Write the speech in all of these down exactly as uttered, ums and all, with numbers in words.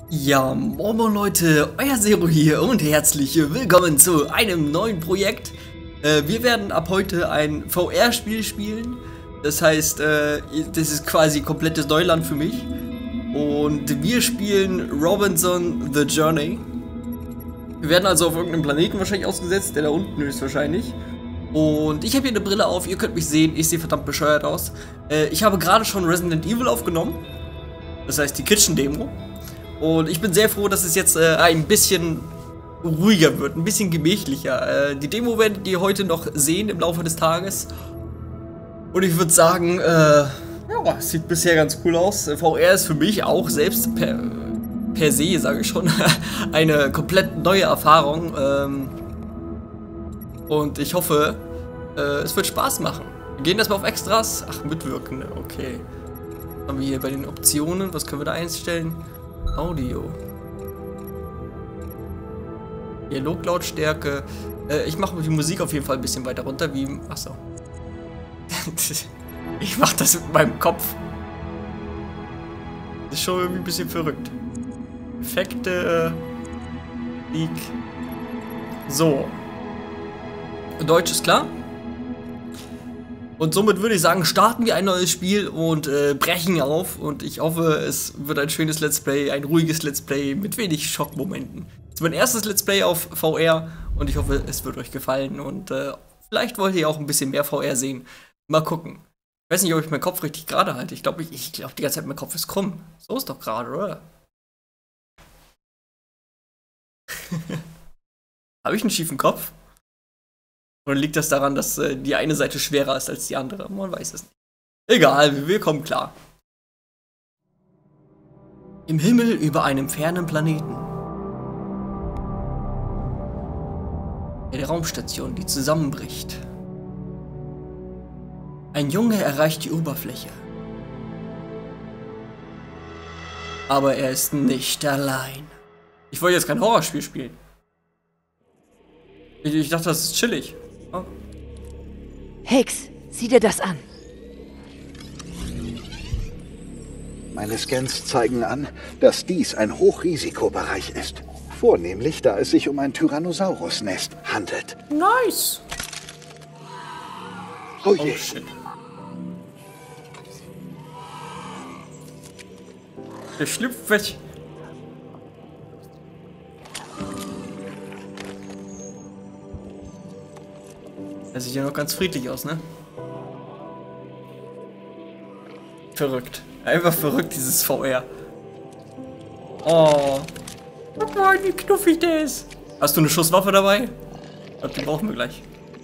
Ja, moin Leute, euer Zero hier und herzlich willkommen zu einem neuen Projekt. Äh, wir werden ab heute ein V R-Spiel spielen. Das heißt, äh, das ist quasi komplettes Neuland für mich. Und wir spielen Robinson The Journey. Wir werden also auf irgendeinem Planeten wahrscheinlich ausgesetzt, der da unten ist wahrscheinlich. Und ich habe hier eine Brille auf, ihr könnt mich sehen, ich sehe verdammt bescheuert aus. Äh, ich habe gerade schon Resident Evil aufgenommen. Das heißt die Kitchen-Demo. Und ich bin sehr froh, dass es jetzt äh, ein bisschen ruhiger wird, ein bisschen gemächlicher. Äh, die Demo werdet ihr heute noch sehen im Laufe des Tages. Und ich würde sagen, äh, ja, sieht bisher ganz cool aus. V R ist für mich auch selbst per, per se, sage ich schon, eine komplett neue Erfahrung. Ähm, und ich hoffe, äh, es wird Spaß machen. Wir gehen erstmal auf Extras. Ach, mitwirken, okay. Was haben wir hier bei den Optionen? Was können wir da einstellen? Audio. Dialoglautstärke. Äh, ich mache die Musik auf jeden Fall ein bisschen weiter runter, wie. Achso. Ich mache das mit meinem Kopf. Das ist schon irgendwie ein bisschen verrückt. Effekte. Äh, Leak. So. Deutsch ist klar. Und somit würde ich sagen, starten wir ein neues Spiel und äh, brechen auf. Und ich hoffe, es wird ein schönes Let's Play, ein ruhiges Let's Play mit wenig Schockmomenten. Es ist mein erstes Let's Play auf V R und ich hoffe, es wird euch gefallen. Und äh, vielleicht wollt ihr auch ein bisschen mehr V R sehen. Mal gucken. Ich weiß nicht, ob ich meinen Kopf richtig gerade halte. Ich glaube, ich, ich glaube die ganze Zeit, mein Kopf ist krumm. So ist doch gerade, oder? Habe ich einen schiefen Kopf? Oder liegt das daran, dass äh, die eine Seite schwerer ist als die andere? Man weiß es nicht. Egal, wir kommen klar. Im Himmel über einem fernen Planeten. Eine Raumstation, die zusammenbricht. Ein Junge erreicht die Oberfläche. Aber er ist nicht allein. Ich wollte jetzt kein Horrorspiel spielen. Ich, ich dachte, das ist chillig. Oh. Hicks, sieh dir das an. Meine Scans zeigen an, dass dies ein Hochrisikobereich ist. Vornehmlich, da es sich um ein Tyrannosaurus-Nest handelt. Nice! Oh je. Oh shit. Der schlüpft weg. Das sieht ja noch ganz friedlich aus, ne? Verrückt. Einfach verrückt, dieses V R. Oh. Guck mal, wie knuffig der ist. Hast du eine Schusswaffe dabei? Ich glaube, die brauchen wir gleich.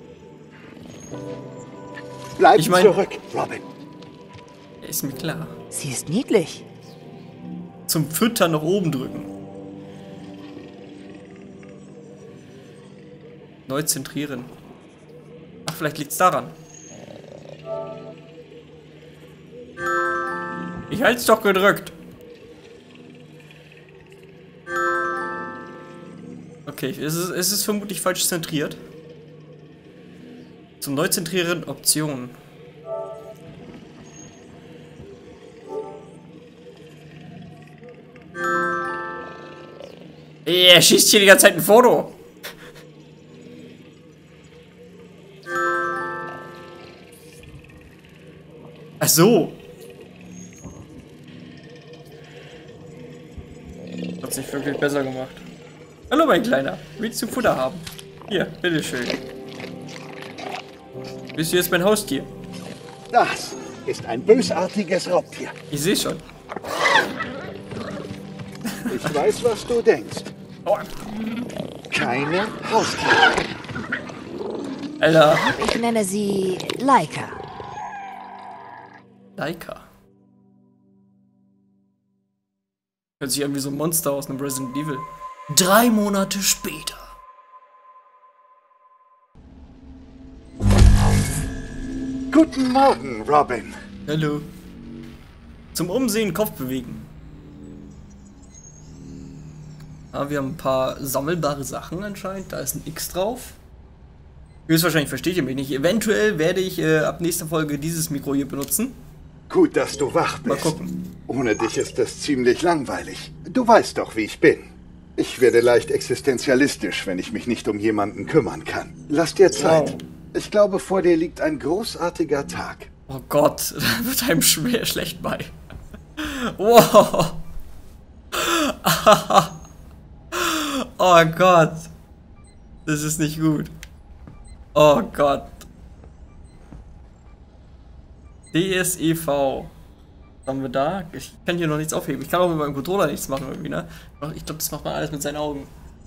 Bleib ich mein, zurück, Robin. Ist mir klar. Sie ist niedlich. Zum Füttern nach oben drücken. Neu zentrieren. Ach, vielleicht liegt's daran. Ich halt's doch gedrückt. Okay, es ist, es ist vermutlich falsch zentriert. Zum Neuzentrieren Optionen. Er schießt hier die ganze Zeit ein Foto. Ach so. Hat's nicht wirklich besser gemacht. Hallo mein Kleiner, willst du Futter haben? Hier, bitteschön. Bist du jetzt mein Haustier? Das ist ein bösartiges Raubtier. Ich sehe schon. Ich weiß, was du denkst. Oh. Keine Haustiere. Alter. Ich nenne sie Laika. Laika. Hört sich an wie so ein Monster aus einem Resident Evil. Drei Monate später. Guten Morgen, Robin. Hallo. Zum Umsehen Kopf bewegen. Ah, wir haben ein paar sammelbare Sachen anscheinend. Da ist ein X drauf. Höchstwahrscheinlich versteht ihr mich nicht. Eventuell werde ich äh, ab nächster Folge dieses Mikro hier benutzen. Gut, dass du wach bist. Mal gucken. Ohne dich ist es ziemlich langweilig. Du weißt doch, wie ich bin. Ich werde leicht existenzialistisch, wenn ich mich nicht um jemanden kümmern kann. Lass dir Zeit. Wow. Ich glaube, vor dir liegt ein großartiger Tag. Oh Gott, da wird einem schwer schlecht bei. Wow. Oh Gott. Das ist nicht gut. Oh Gott. D S E V. Was haben wir da? Ich kann hier noch nichts aufheben. Ich kann auch mit meinem Controller nichts machen irgendwie, ne? Ich glaube, das macht man alles mit seinen Augen.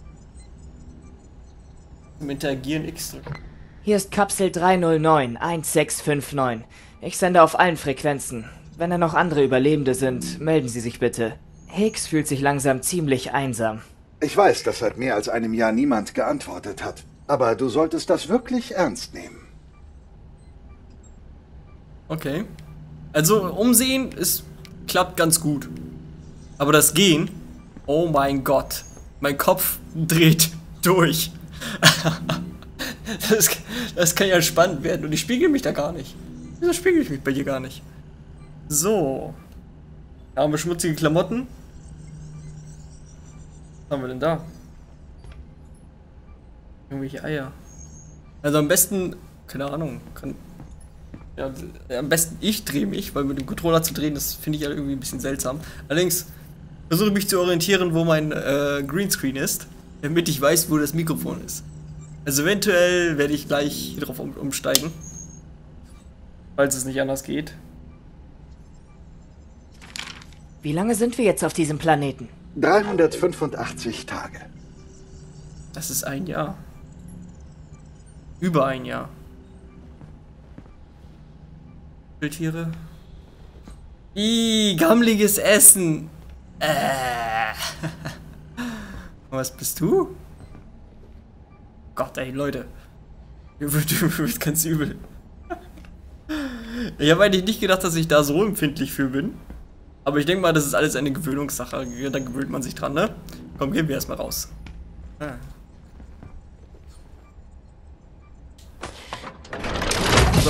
Zum Interagieren X drücken. Hier ist Kapsel drei null neun eins sechs fünf neun. Ich sende auf allen Frequenzen. Wenn da noch andere Überlebende sind, melden Sie sich bitte. Higgs fühlt sich langsam ziemlich einsam. Ich weiß, dass seit mehr als einem Jahr niemand geantwortet hat. Aber du solltest das wirklich ernst nehmen. Okay. Also umsehen ist klappt ganz gut. Aber das Gehen, oh mein Gott, mein Kopf dreht durch. das, das kann ja spannend werden und ich spiegel mich da gar nicht. Wieso spiegel ich mich bei dir gar nicht? So. Da haben wir schmutzige Klamotten. Was haben wir denn da? Irgendwelche Eier. Also am besten, keine Ahnung, kann, ja, am besten ich drehe mich, weil mit dem Controller zu drehen, das finde ich ja irgendwie ein bisschen seltsam. Allerdings versuche ich mich zu orientieren, wo mein äh, Greenscreen ist, damit ich weiß, wo das Mikrofon ist. Also eventuell werde ich gleich darauf um, umsteigen, falls es nicht anders geht. Wie lange sind wir jetzt auf diesem Planeten? dreihundertfünfundachtzig Tage. Das ist ein Jahr. Über ein Jahr. Wildtiere. Ih, gammeliges Essen. Äh. Was bist du? Gott, ey, Leute. Mir wird, mir wird ganz übel. Ich habe eigentlich nicht gedacht, dass ich da so empfindlich für bin. Aber ich denke mal, das ist alles eine Gewöhnungssache. Da gewöhnt man sich dran, ne? Komm, gehen wir erstmal raus. Ah. So.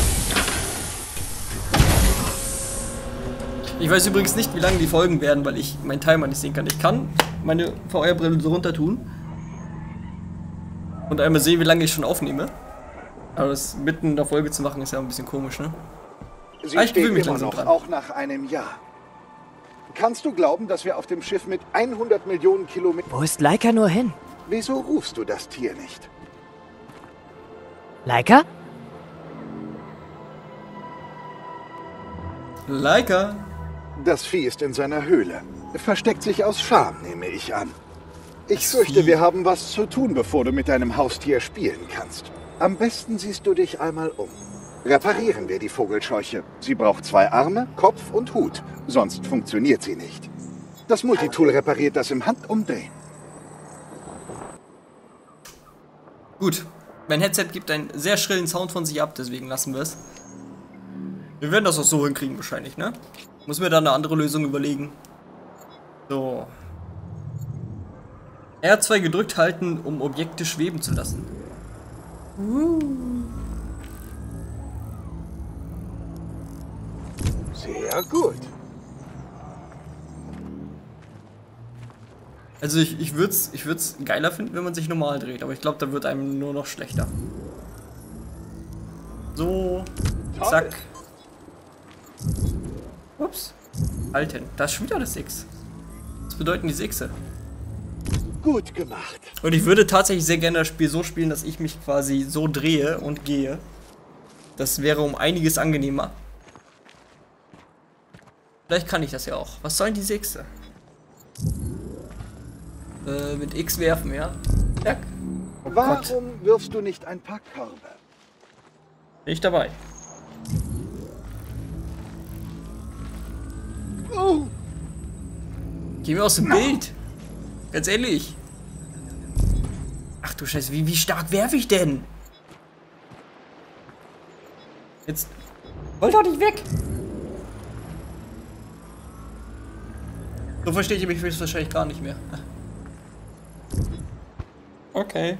Ich weiß übrigens nicht, wie lange die Folgen werden, weil ich meinen Timer nicht sehen kann. Ich kann meine V R-Brille so runter tun und einmal sehen, wie lange ich schon aufnehme. Aber das mitten in der Folge zu machen, ist ja ein bisschen komisch, ne? Sie Ah, ich steht gewöhne mich immer langsam noch, dran. auch nach einem Jahr. Kannst du glauben, dass wir auf dem Schiff mit hundert Millionen Kilometern... Wo ist Laika nur hin? Wieso rufst du das Tier nicht? Laika? Laika. Das Vieh ist in seiner Höhle. Versteckt sich aus Scham, nehme ich an. Ich Das fürchte, Vieh. wir haben was zu tun, bevor du mit deinem Haustier spielen kannst. Am besten siehst du dich einmal um. Reparieren wir die Vogelscheuche. Sie braucht zwei Arme, Kopf und Hut. Sonst funktioniert sie nicht. Das Multitool repariert das im Handumdrehen. Gut. Mein Headset gibt einen sehr schrillen Sound von sich ab, deswegen lassen wir es. Wir werden das auch so hinkriegen wahrscheinlich, ne? Muss mir da eine andere Lösung überlegen. So. R zwei gedrückt halten, um Objekte schweben zu lassen. Sehr gut. Also ich, ich würde es ich würd's geiler finden, wenn man sich normal dreht, aber ich glaube, da wird einem nur noch schlechter. So, zack. Ups. Halten. Da ist schon wieder das X. Was bedeuten diese Xe? Gut gemacht. Und ich würde tatsächlich sehr gerne das Spiel so spielen, dass ich mich quasi so drehe und gehe. Das wäre um einiges angenehmer. Vielleicht kann ich das ja auch. Was sollen diese Xe? Äh, mit X werfen, ja? Zack. Oh Gott. Warum wirfst du nicht ein paar Körbe? Bin ich dabei. Oh, Geh mir aus dem Bild. Ganz ehrlich. Ach du Scheiße, wie, wie stark werfe ich denn? Jetzt. Wollt doch nicht weg! So verstehe ich mich wahrscheinlich gar nicht mehr. Okay.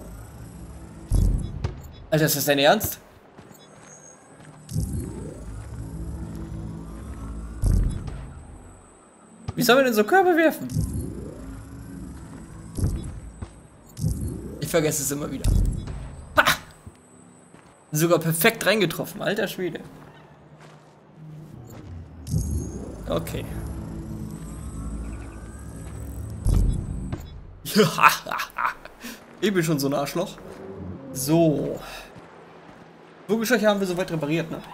Alter, ist das dein Ernst? Wie soll man denn so Körbe werfen? Ich vergesse es immer wieder. Ha! Sogar perfekt reingetroffen, alter Schwede. Okay. Ich bin schon so ein Arschloch. So. Vogelscheuche haben wir soweit repariert, ne?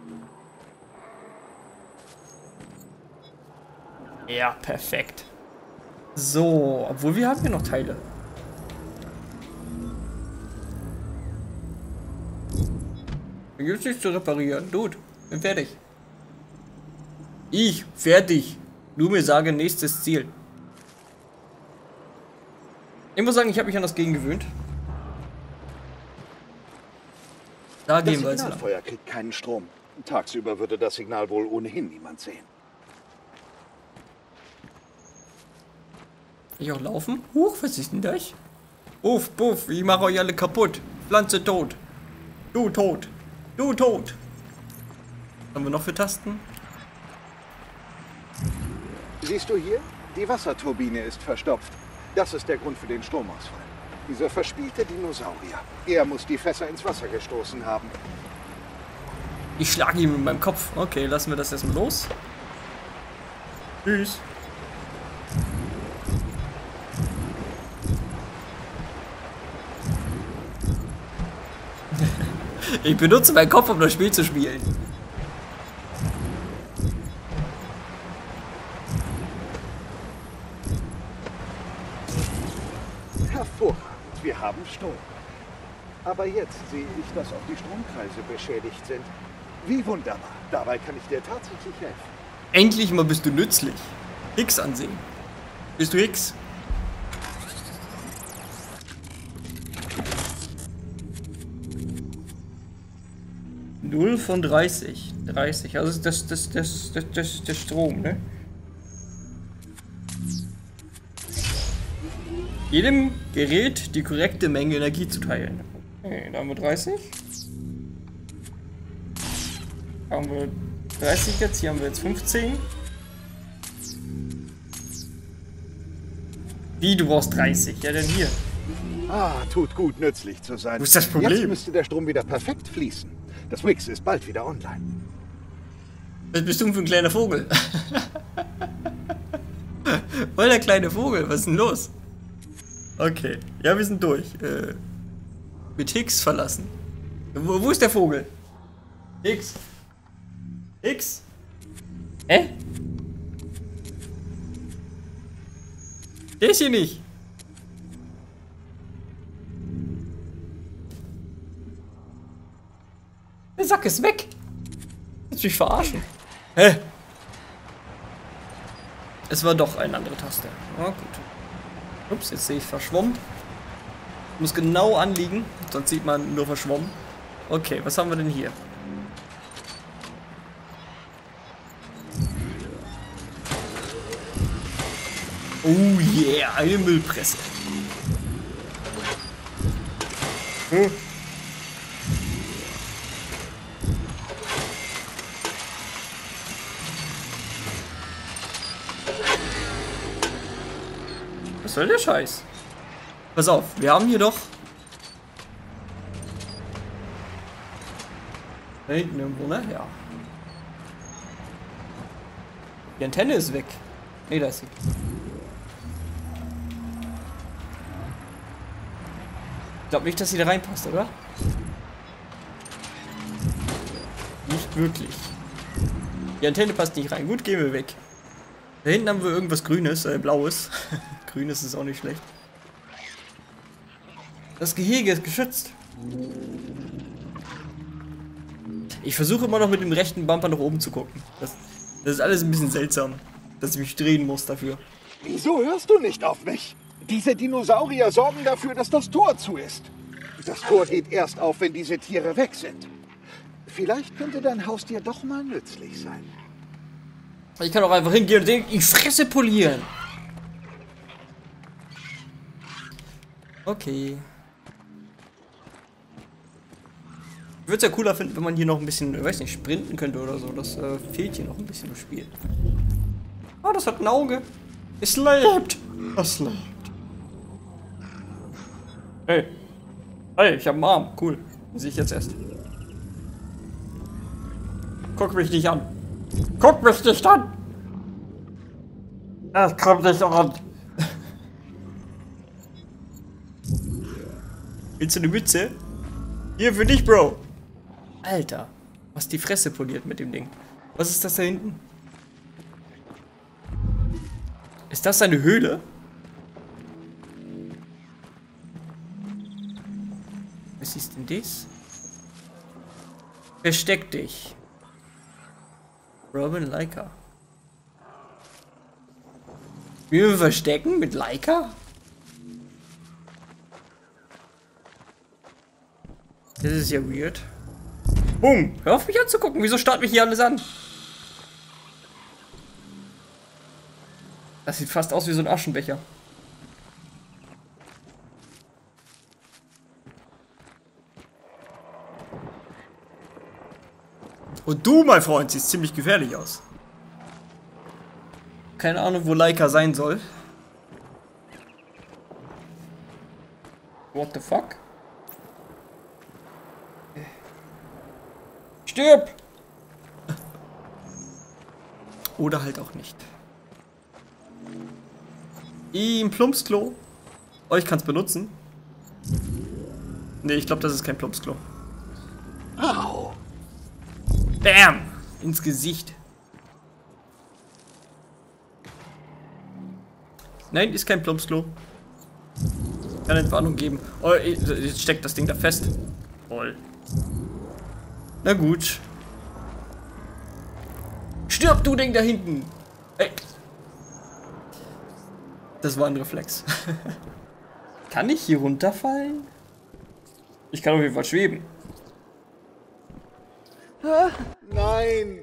Ja, perfekt. So, obwohl wir haben hier noch Teile. Hier gibt's nichts zu reparieren. Dude, bin fertig. Ich, fertig. Nur mir sagen, nächstes Ziel. Ich muss sagen, ich habe mich an das Gegen gewöhnt. Da gehen wir jetzt lang. Das Signalfeuer kriegt keinen Strom. Tagsüber würde das Signal wohl ohnehin niemand sehen. Ich auch laufen? Huch, was ist denn das? Uff, puff, ich mache euch alle kaputt. Pflanze tot. Du tot. Du tot. Was haben wir noch für Tasten? Siehst du hier? Die Wasserturbine ist verstopft. Das ist der Grund für den Stromausfall. Dieser verspielte Dinosaurier. Er muss die Fässer ins Wasser gestoßen haben. Ich schlage ihn mit meinem Kopf. Okay, lassen wir das erstmal los. Tschüss. Ich benutze meinen Kopf, um das Spiel zu spielen. Hervorragend, wir haben Strom. Aber jetzt sehe ich, dass auch die Stromkreise beschädigt sind. Wie wunderbar. Dabei kann ich dir tatsächlich helfen. Endlich mal bist du nützlich. Hicks ansehen. Bist du Hicks? null von dreißig. dreißig. Also das das das das das der Strom, ne? Jedem Gerät die korrekte Menge Energie zu teilen. Okay, da haben wir dreißig. Da haben wir dreißig jetzt, hier haben wir jetzt fünfzehn. Wie, du brauchst dreißig? Ja, denn hier. Ah, tut gut, nützlich zu sein. Wo ist das Problem? Jetzt müsste der Strom wieder perfekt fließen. Das Wix ist bald wieder online. Was bist du für ein kleiner Vogel? Voll der kleine Vogel, was ist denn los? Okay, ja, wir sind durch. Äh, mit Hicks verlassen. Wo, wo ist der Vogel? Hicks. Hicks? Hä? Der ist hier nicht. Der Sack ist weg. Willst du mich verarschen? Hä? Es war doch eine andere Taste. Oh, gut. Ups, jetzt sehe ich verschwommen. Muss genau anliegen, sonst sieht man nur verschwommen. Okay, was haben wir denn hier? Oh yeah, eine Müllpresse. Hm. Was soll der Scheiß? Pass auf, wir haben hier doch... Da hinten irgendwo, ne? Ja. Die Antenne ist weg. Ne, da ist sie. Ich glaube nicht, dass sie da reinpasst, oder? Nicht wirklich. Die Antenne passt nicht rein. Gut, gehen wir weg. Da hinten haben wir irgendwas Grünes, äh, Blaues. Grünes ist auch nicht schlecht. Das Gehege ist geschützt. Ich versuche immer noch mit dem rechten Bumper nach oben zu gucken. Das, das ist alles ein bisschen seltsam, dass ich mich drehen muss dafür. Wieso hörst du nicht auf mich? Diese Dinosaurier sorgen dafür, dass das Tor zu ist. Das Tor geht erst auf, wenn diese Tiere weg sind. Vielleicht könnte dein Haustier doch mal nützlich sein. Ich kann auch einfach hingehen und den die Fresse polieren. Okay. Ich würde es ja cooler finden, wenn man hier noch ein bisschen, ich weiß nicht, sprinten könnte oder so. Das äh, fehlt hier noch ein bisschen im Spiel. Oh, Oh, das hat ein Auge. Es lebt. Es lebt. Hey. Hey, ich hab einen Arm. Cool. Den sehe ich jetzt erst. Guck mich nicht an. Guck mich nicht an. Das kommt nicht an. Willst du eine Mütze? Hier für dich, Bro. Alter. Was die Fresse poliert mit dem Ding. Was ist das da hinten? Ist das eine Höhle? Was ist denn das? Versteck dich. Robin Leica. Wie wir verstecken mit Leica? Das ist ja weird. Boom! Hör auf mich anzugucken. Wieso starrt mich hier alles an? Das sieht fast aus wie so ein Aschenbecher. Und du, mein Freund, siehst ziemlich gefährlich aus. Keine Ahnung, wo Leica sein soll. What the fuck? Stirb! Oder halt auch nicht. Im Plumpsklo. Oh, ich kann es benutzen. Ne, ich glaube, das ist kein Plumpsklo. Au! Bam! Ins Gesicht. Nein, ist kein Plumpsklo. Kann Entwarnung geben. Oh, jetzt steckt das Ding da fest. Voll. Na gut. Stirb, du Ding da hinten! Ey. Das war ein Reflex. Kann ich hier runterfallen? Ich kann auf jeden Fall schweben. Nein!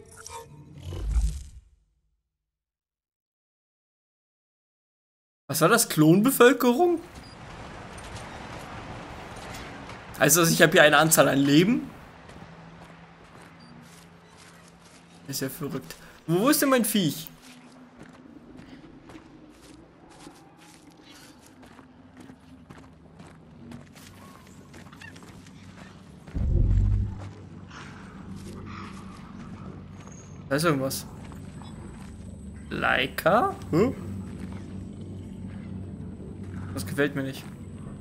Was war das? Klonbevölkerung? Also ich habe hier eine Anzahl an Leben. Ist ja verrückt. Wo, wo ist denn mein Viech? Da ist irgendwas. Leica? Hm? Das gefällt mir nicht.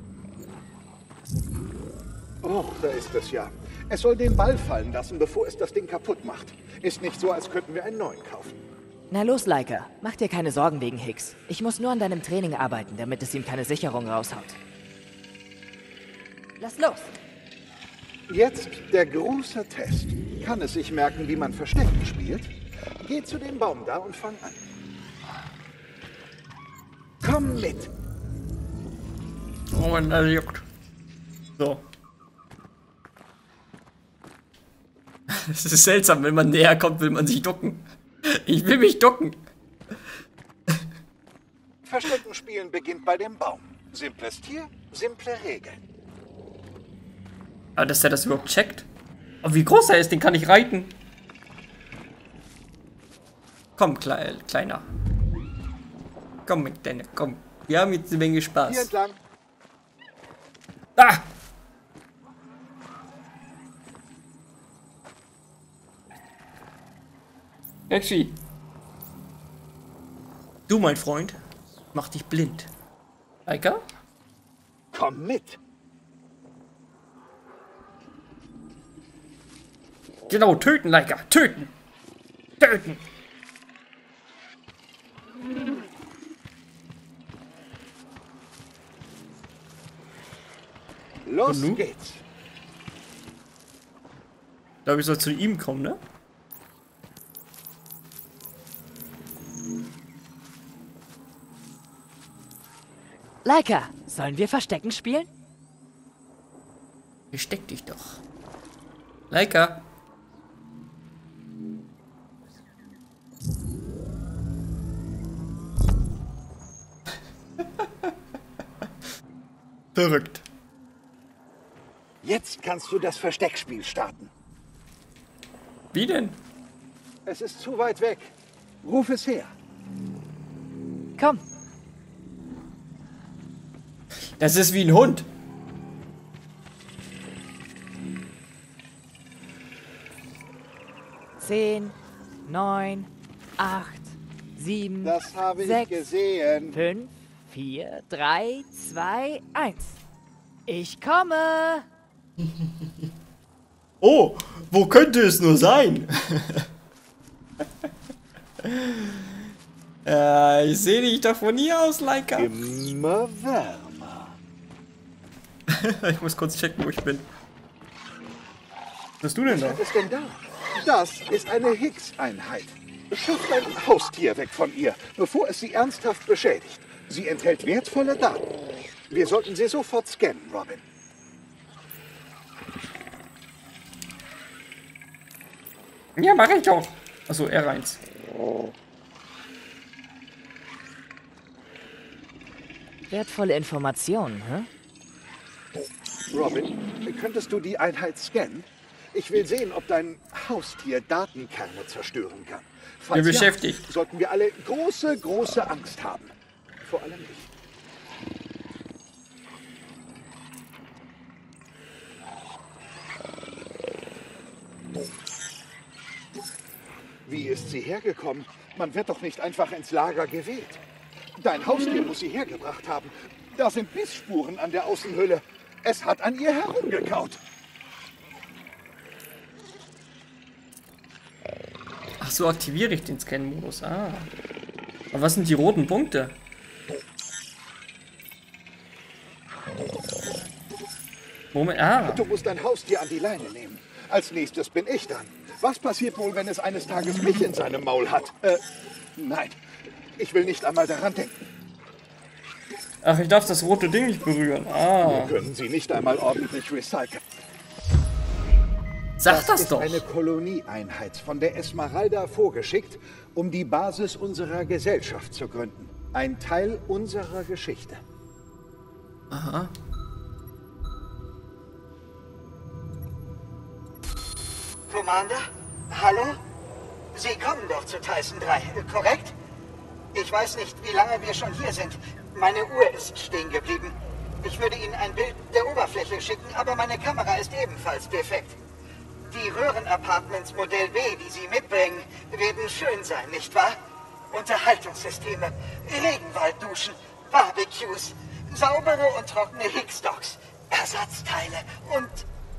Oh, da ist es ja. Es soll den Ball fallen lassen, bevor es das Ding kaputt macht. Ist nicht so, als könnten wir einen neuen kaufen. Na los, Leica. Mach dir keine Sorgen wegen Hicks. Ich muss nur an deinem Training arbeiten, damit es ihm keine Sicherung raushaut. Lass los! Jetzt der große Test. Kann es sich merken, wie man Verstecken spielt? Geh zu dem Baum da und fang an. Komm mit! Oh Mann, das juckt. So. Es ist seltsam, wenn man näher kommt, will man sich ducken. Ich will mich ducken. Verstecken spielen beginnt bei dem Baum. Simples Tier, simple Regeln. Aber dass der das überhaupt checkt? Aber wie groß er ist, den kann ich reiten. Komm, Kle Kleiner. Komm, mit deiner, komm. Wir haben jetzt eine Menge Spaß. Hier entlang. Ah! Exi. Du, mein Freund, mach dich blind. Leica? Komm mit! Genau, töten, Leica, töten! Töten! Los Und nu? geht's! Ich glaube, ich soll zu ihm kommen, ne? Leica, sollen wir Verstecken spielen? Versteck dich doch. Leica. Verrückt. Jetzt kannst du das Versteckspiel starten. Wie denn? Es ist zu weit weg. Ruf es her. Komm. Das ist wie ein Hund. Zehn, neun, acht, sieben, Das habe ich sechs, gesehen. fünf, vier, drei, zwei, eins. Ich komme. Oh, wo könnte es nur sein? äh, ich sehe dich doch von hier aus, Laika. Immer wärmer. Ich muss kurz checken, wo ich bin. Was bist du denn da? Was ist denn da? Das ist eine Higgs-Einheit. Schafft ein Haustier weg von ihr, bevor es sie ernsthaft beschädigt. Sie enthält wertvolle Daten. Wir sollten sie sofort scannen, Robin. Ja, mach ich doch. Achso, R eins. Wertvolle Informationen, hä? Robin, könntest du die Einheit scannen? Ich will sehen, ob dein Haustier Datenkerne zerstören kann. Falls Bin ja, beschäftigt. sollten wir alle große, große Angst haben. Vor allem ich. Wie ist sie hergekommen? Man wird doch nicht einfach ins Lager geweht. Dein Haustier muss sie hergebracht haben. Da sind Bissspuren an der Außenhülle. Es hat an ihr herumgekaut. Ach so, aktiviere ich den Scan-Modus. Ah. Aber was sind die roten Punkte? Moment, ah. Du musst dein Haustier an die Leine nehmen. Als nächstes bin ich dran. Was passiert wohl, wenn es eines Tages mich in seinem Maul hat? Äh, nein. Ich will nicht einmal daran denken. Ach, ich darf das rote Ding nicht berühren. Ah. Wir können sie nicht einmal ordentlich recyceln. Sag das ist doch. Eine Kolonieeinheit von der Esmeralda vorgeschickt, um die Basis unserer Gesellschaft zu gründen. Ein Teil unserer Geschichte. Aha. Commander? Hallo? Sie kommen doch zu Tyson drei, korrekt? Ich weiß nicht, wie lange wir schon hier sind. Meine Uhr ist stehen geblieben. Ich würde Ihnen ein Bild der Oberfläche schicken, aber meine Kamera ist ebenfalls defekt. Die Röhrenapartments Modell B, die Sie mitbringen, werden schön sein, nicht wahr? Unterhaltungssysteme, Regenwaldduschen, Barbecues, saubere und trockene Higgs-Docks, Ersatzteile und...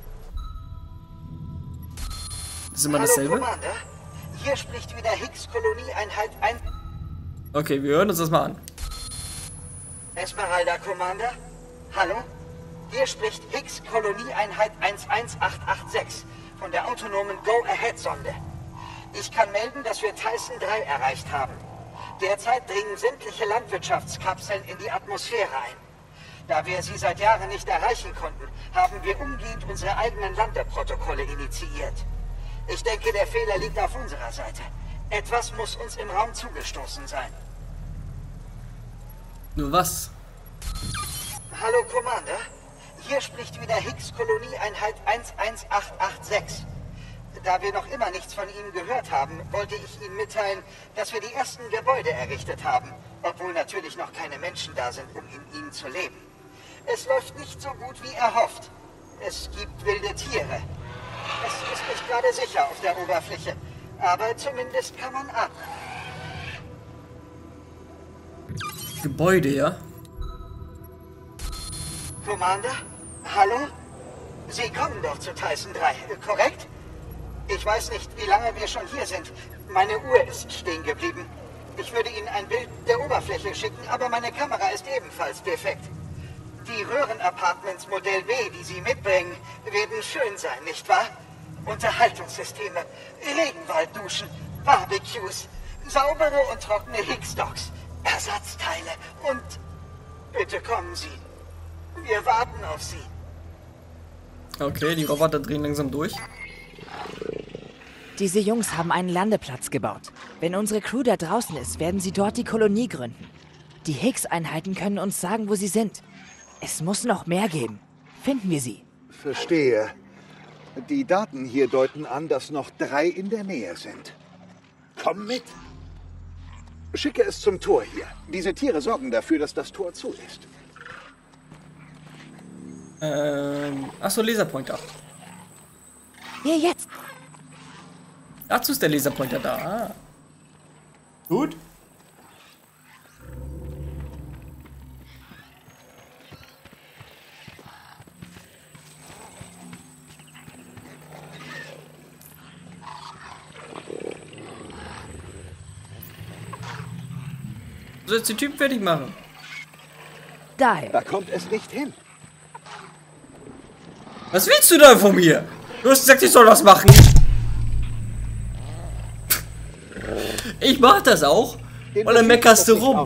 Das ist immer Hallo, dasselbe? Commander. Hier spricht wieder Higgs-Kolonieeinheit eins. Okay, wir hören uns das mal an. Esmeralda, Commander? Hallo? Hier spricht Higgs-Kolonieeinheit eins eins acht acht sechs von der autonomen Go-Ahead-Sonde. Ich kann melden, dass wir Tyson drei erreicht haben. Derzeit dringen sämtliche Landwirtschaftskapseln in die Atmosphäre ein. Da wir sie seit Jahren nicht erreichen konnten, haben wir umgehend unsere eigenen Landeprotokolle initiiert. Ich denke, der Fehler liegt auf unserer Seite. Etwas muss uns im Raum zugestoßen sein. Nur was? Hallo, Commander. Hier spricht wieder Higgs-Kolonieeinheit eins eins acht acht sechs. Da wir noch immer nichts von Ihnen gehört haben, wollte ich Ihnen mitteilen, dass wir die ersten Gebäude errichtet haben, obwohl natürlich noch keine Menschen da sind, um in ihnen zu leben. Es läuft nicht so gut wie erhofft. Es gibt wilde Tiere. Es ist nicht gerade sicher auf der Oberfläche, aber zumindest kann man atmen. Gebäude, ja? Commander? Hallo? Sie kommen doch zu Tyson drei, korrekt? Ich weiß nicht, wie lange wir schon hier sind. Meine Uhr ist stehen geblieben. Ich würde Ihnen ein Bild der Oberfläche schicken, aber meine Kamera ist ebenfalls defekt. Die Röhrenapartments Modell B, die Sie mitbringen, werden schön sein, nicht wahr? Unterhaltungssysteme, Regenwaldduschen, Barbecues, saubere und trockene Higgs-Docks, Ersatzteile und... Bitte kommen Sie. Wir warten auf Sie. Okay, die Roboter drehen langsam durch. Diese Jungs haben einen Landeplatz gebaut. Wenn unsere Crew da draußen ist, werden sie dort die Kolonie gründen. Die Higgs-Einheiten können uns sagen, wo sie sind. Es muss noch mehr geben. Finden wir sie. Verstehe. Die Daten hier deuten an, dass noch drei in der Nähe sind. Komm mit. Schicke es zum Tor hier. Diese Tiere sorgen dafür, dass das Tor zu ist. Ähm, achso, Laserpointer. Hier jetzt. Dazu ist der Laserpointer da. Ah. Gut. Du sollst den Typ fertig machen. Dahin. Da kommt es nicht hin. Was willst du da von mir? Du hast gesagt, ich soll was machen. Ich mach das auch. Und dann meckerst du rum.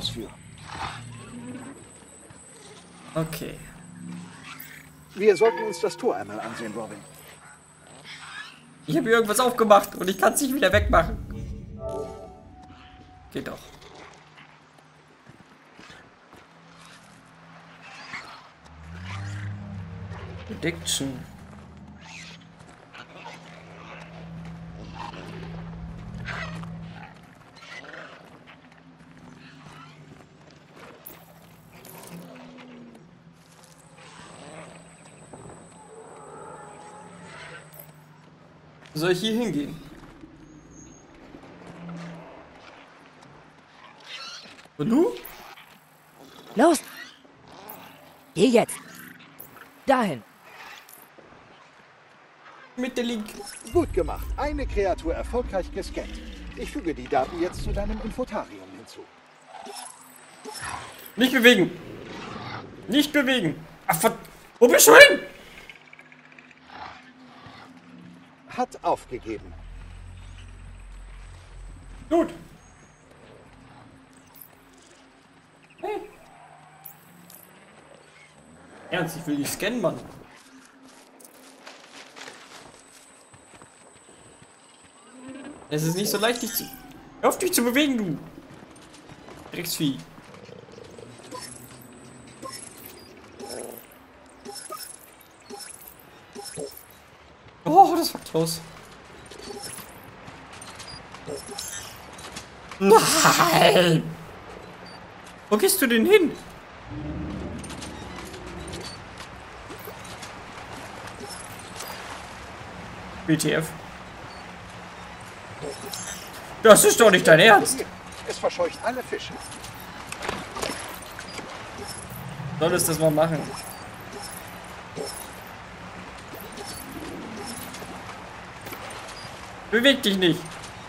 Okay. Wir sollten uns das Tor einmal ansehen, Robin. Ich habe hier irgendwas aufgemacht und ich kann es nicht wieder wegmachen. Geht doch. Prediction. Soll ich hier hingehen? Und du? Los. Hier jetzt. Dahin. Mit der Link. Gut gemacht. Eine Kreatur erfolgreich gescannt. Ich füge die Daten jetzt zu deinem Infotarium hinzu. Nicht bewegen. Nicht bewegen. Ach, ver wo bist du hin? Hat aufgegeben. Gut. Hey. Ernst, ich will dich scannen, Mann. Es ist nicht so leicht, dich zu... Hör auf, dich zu bewegen, du! Drecksvieh. Oh, das fuckt los. Nein! Wo gehst du denn hin? W T F. Das ist doch nicht dein Ernst. Es verscheucht alle Fische. Soll es das mal machen? Beweg dich nicht.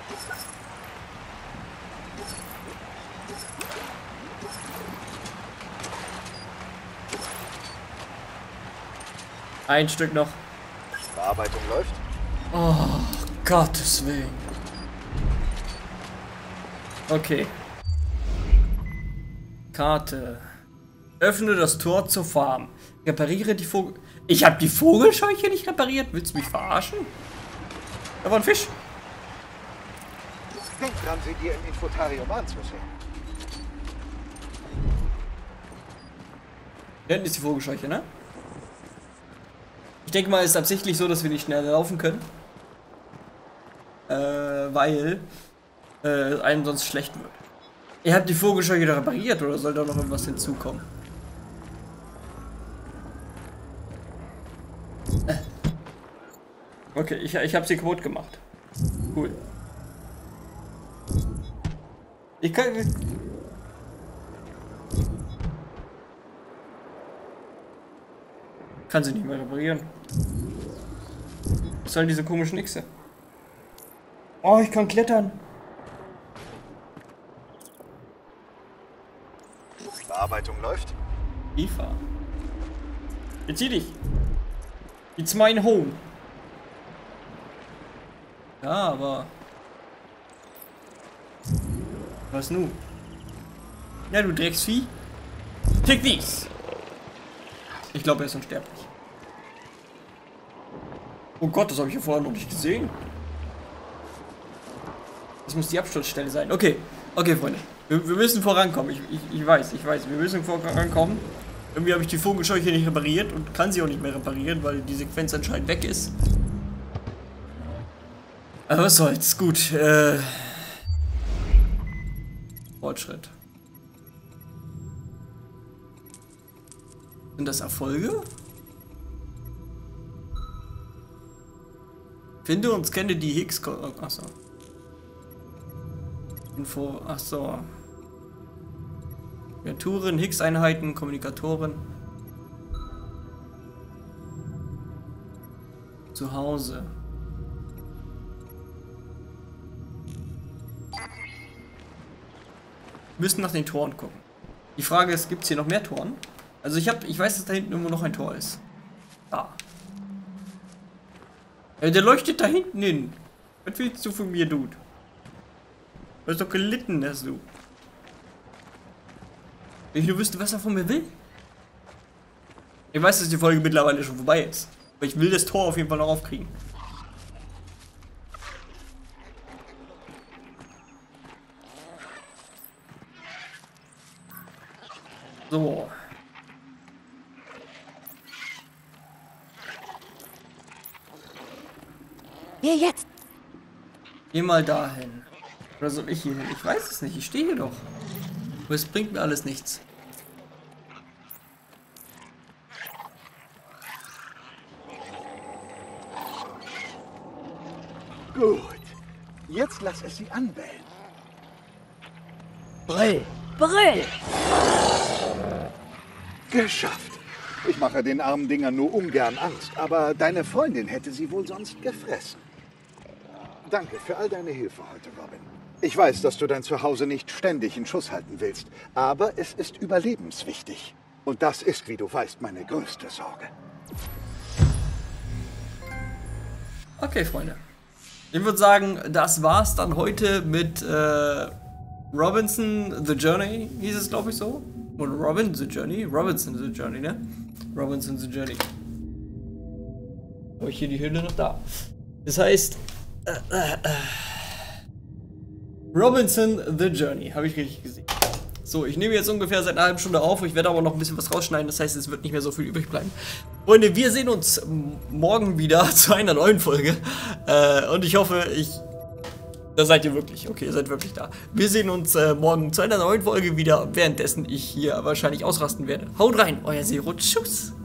Ein Stück noch. Bearbeitung läuft. Oh, Gottes Willen. Okay. Karte. Öffne das Tor zur Farm. Repariere die Vogel... Ich habe die Vogelscheuche nicht repariert? Willst du mich verarschen? Da war ein Fisch. Denk dran, sie dir im Infotarium anzusehen. Da hinten ist die Vogelscheuche, ne? Ich denke mal, es ist absichtlich so, dass wir nicht schneller laufen können. Äh, weil äh, einem sonst schlecht wird. Ihr habt die Vogelscheuche da repariert oder soll da noch irgendwas hinzukommen? Äh. Okay, ich, ich habe sie kaputt gemacht. Cool. Ich kann... Kann sie nicht mehr reparieren. Was sollen diese komischen Nixe? Oh, ich kann klettern. Bearbeitung läuft. Eva. Bezieh dich. It's mein Home. Ja, aber... Was nun? Ja, du Drecksvieh. Take these. Ich glaube, er ist unsterblich. Oh Gott, das habe ich ja vorher noch nicht gesehen. Das muss die Absturzstelle sein. Okay, okay, Freunde. Wir, wir müssen vorankommen. Ich, ich, ich weiß, ich weiß. Wir müssen vorankommen. Irgendwie habe ich die Vogelscheuche nicht repariert und kann sie auch nicht mehr reparieren, weil die Sequenz anscheinend weg ist. Aber was soll's. Gut. Äh Fortschritt. Sind das Erfolge? Finde und scanne die Higgs... Achso. Info... Achso. Kreaturen, Higgs-Einheiten, Kommunikatoren. Zu Hause. Wir müssen nach den Toren gucken. Die Frage ist, gibt es hier noch mehr Toren? Also ich habe, ich weiß, dass da hinten irgendwo noch ein Tor ist. Da. Ja, der leuchtet da hinten hin. Was willst du von mir, Dude? Du hast doch gelitten, hast du. Wenn ich nur wüsste, was er von mir will. Ich weiß, dass die Folge mittlerweile schon vorbei ist. Aber ich will das Tor auf jeden Fall noch aufkriegen. So. Hier jetzt! Geh mal dahin. Oder soll ich hier hin? Ich weiß es nicht. Ich stehe hier doch. Aber es bringt mir alles nichts. Gut. Jetzt lass es sie anbellen. Brill! Brill! Geschafft. Ich mache den armen Dingern nur ungern Angst, aber deine Freundin hätte sie wohl sonst gefressen. Danke für all deine Hilfe heute, Robin. Ich weiß, dass du dein Zuhause nicht ständig in Schuss halten willst, aber es ist überlebenswichtig. Und das ist, wie du weißt, meine größte Sorge. Okay, Freunde. Ich würde sagen, das war's dann heute mit äh, Robinson The Journey, hieß es, glaube ich, so. Oder Robin The Journey? Robinson The Journey, ne? Robinson The Journey. Habe ich hier die Hülle noch da? Das heißt, äh, äh, äh, Robinson The Journey, habe ich richtig gesehen. So, ich nehme jetzt ungefähr seit einer halben Stunde auf. Ich werde aber noch ein bisschen was rausschneiden. Das heißt, es wird nicht mehr so viel übrig bleiben. Freunde, wir sehen uns morgen wieder zu einer neuen Folge. Äh, und ich hoffe, ich... Da seid ihr wirklich. Okay, ihr seid wirklich da. Wir sehen uns äh, morgen zu einer neuen Folge wieder, währenddessen ich hier wahrscheinlich ausrasten werde. Haut rein, euer Zero. Tschüss.